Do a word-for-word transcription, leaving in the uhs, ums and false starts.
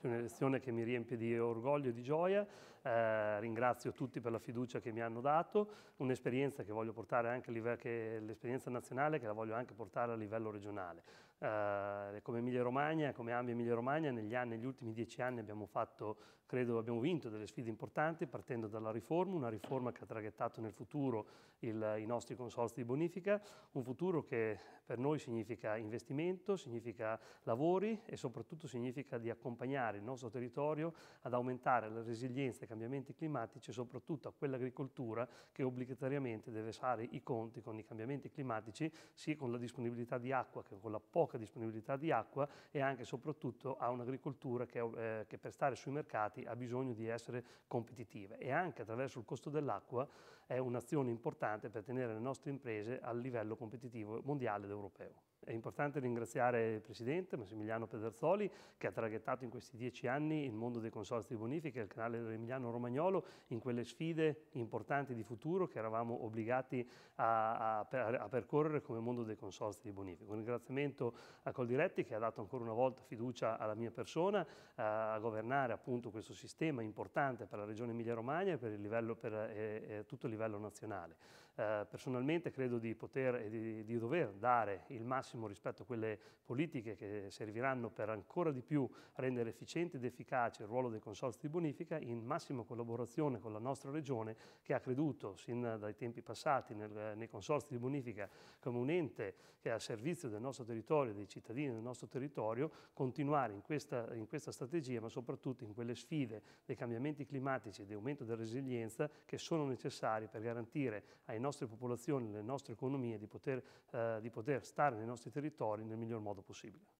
è un'elezione che mi riempie di orgoglio e di gioia, eh, ringrazio tutti per la fiducia che mi hanno dato, un'esperienza che voglio portare anche a livello, che l'esperienza nazionale che la voglio anche portare a livello regionale. Eh, come Emilia Romagna, come Ambi Emilia Romagna, negli anni, negli ultimi dieci anni abbiamo fatto, credo, abbiamo vinto delle sfide importanti partendo dalla riforma, una riforma che ha traghettato nel futuro il, i nostri consorzi di bonifica, un futuro che per noi significa investimento, significa lavori e soprattutto significa di accompagnare il nostro territorio ad aumentare la resilienza ai cambiamenti climatici e soprattutto a quell'agricoltura che obbligatoriamente deve fare i conti con i cambiamenti climatici, sia con la disponibilità di acqua che con la poca disponibilità di acqua, e anche e soprattutto a un'agricoltura che, eh, che per stare sui mercati ha bisogno di essere competitiva, e anche attraverso il costo dell'acqua è un'azione importante per tenere le nostre imprese al livello competitivo mondiale ed europeo. È importante ringraziare il Presidente Massimiliano Pedersoli, che ha traghettato in questi dieci anni il mondo dei consorzi di bonifica e il canale dell'Emiliano Romagnolo in quelle sfide importanti di futuro che eravamo obbligati a, a, a percorrere come mondo dei consorzi di bonifica. Un ringraziamento a Coldiretti, che ha dato ancora una volta fiducia alla mia persona a governare appunto questo sistema importante per la Regione Emilia-Romagna e per, il livello, per eh, eh, tutto il livello nazionale. Eh, personalmente credo di poter e di, di dover dare il massimo rispetto a quelle politiche che serviranno per ancora di più rendere efficiente ed efficace il ruolo dei consorzi di bonifica, in massima collaborazione con la nostra Regione, che ha creduto sin dai tempi passati nel, nei consorzi di bonifica come un ente che è al servizio del nostro territorio, dei cittadini del nostro territorio, continuare in questa, in questa strategia, ma soprattutto in quelle sfide dei cambiamenti climatici e di aumento della resilienza che sono necessari per garantire alle nostre popolazioni, alle nostre economie di poter, eh, di poter stare nei nostri territori nel miglior modo possibile.